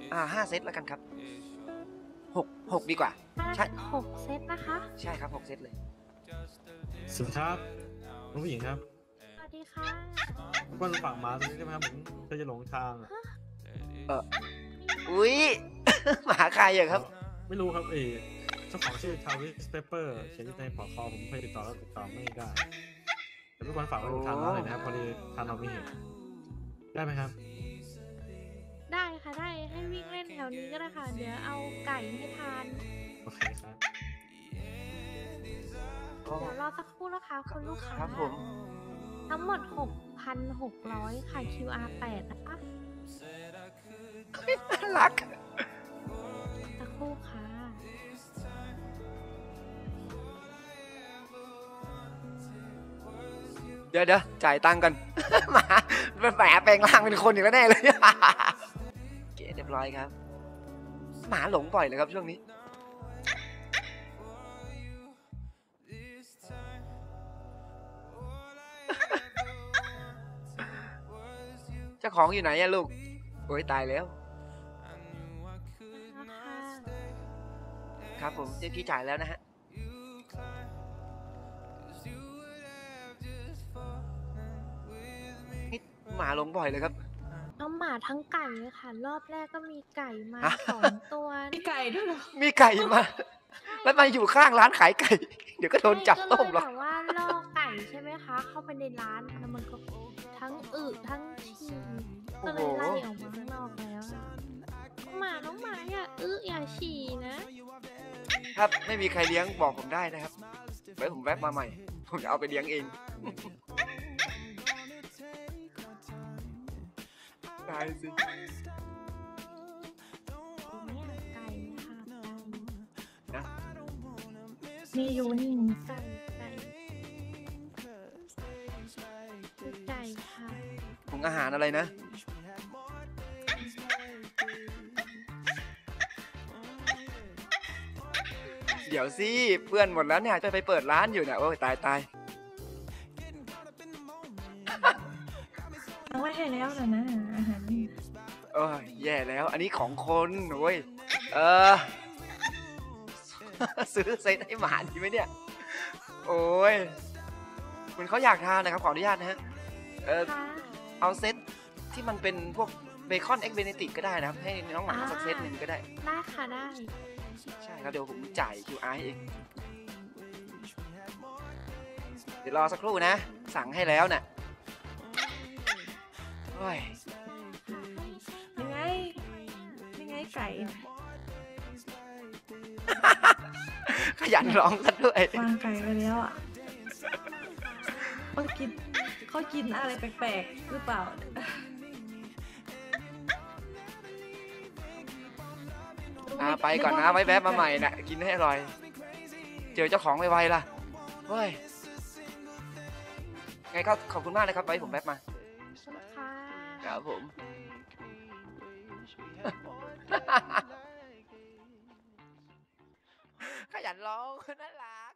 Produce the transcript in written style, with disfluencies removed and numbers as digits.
5 เซตแล้วกันครับ6ดีกว่าใช่ 6 เซตนะคะใช่ครับ6 เซตเลยสวัสดีครับน้องผู้หญิงครับสวัสดีค่ะว่าฝากหมาตัวนี้ได้ไหมครับผมเธอจะหลงทางอ่ะอุ้ย หมาใครอะครับไม่รู้ครับเจ้าของชื่อทาวิสเปเปอร์เขียนอยู่ในปลอกคอผมพยายามติดต่อแล้วติดต่อไม่ได้แต่ทุกคนฝากไว้ทานน้ำเลยนะครับพอดีทานเราไม่เห็นได้ไหมครับได้ค่ะได้ให้วิ่งเล่นแถวนี้ก็ได้ค่ะเดี๋ยวเอาไก่ให้ทานโอเคครับเดี๋ยวรอสักครู่นะคะคุณลูกค้าครับผมทั้งหมด 6,600 ค่ะ QR 8นะคะน่ารักสักครู่ค่ะเดี๋ยวจ่ายตังค์กัน หมาแฝงแปลงร่างเป็นคนอีกแล้วแน่เลย โอเคเรียบร้อยครับหมาหลงบ่อยเลยครับช่วงนี้เจ้าของอยู่ไหนอะลูกโอ้ยตายแล้วครับผมเจ๊พี่จ่ายแล้วนะฮะนี่หมาหลงบ่อยเลยครับทั้งหมาทั้งไก่เลยค่ะรอบแรกก็มีไก่มา2 ตัวมีไก่ด้วยเหรอมีไก่มาแล้วมาอยู่ข้างร้านขายไก่เดี๋ยวก็โดนจับต้มหรอกแต่ว่าล่อไก่ใช่ไหมคะเข้าไปในร้านแล้วมันก็ทั้งทั้งฉี่ก็เลยไล่ออกมาข้างนอกแล้วน้องหมาอย่าอย่าฉี่นะครับไม่มีใครเลี้ยงบอกผมได้นะครับไว้ผมแวะมาใหม่ผมจะเอาไปเลี้ยงเองตายสิเนี่ยไก่ค่ะไก่นะมีอยู่นี่ไก่ค่ะถุงอาหารอะไรนะเดี๋ยวสิเปื้อนหมดแล้วเนี่ยจะไปเปิดร้านอยู่เนี่ยโอ้ยตายเอาไว้ให้แล้วนะอาหารโอ้ยแย่แล้วอันนี้ของคนโอ้ยซื้อเซตให้หมาดีไหมเนี่ยโอ้ยคุณเขาอยากทานนะครับขออนุญาตนะฮะเอาเซตที่มันเป็นพวกเบคอนเอ็กเบเนติกก็ได้นะครับให้น้องหมาสักเซตหนึ่งก็ได้ได้ค่ะได้ใช่ครับเดี๋ยวผมจ่าย QR เองเดี๋ยวรอสักครู่นะสั่งให้แล้วน่ะโอ้ยยังไงไก่ขยันร้องซะด้วยวางไก่ไปแล้วอ่ะเขากินอะไรแปลกๆหรือเปล่าไปก่อนนะไว้แวะมาใหม่นะกินให้อร่อยเจอเจ้าของไวๆล่ะเฮ้ยไงก็ขอบคุณมากนะครับไว้ผมแวะมาครับผมขยันร้องน่ารัก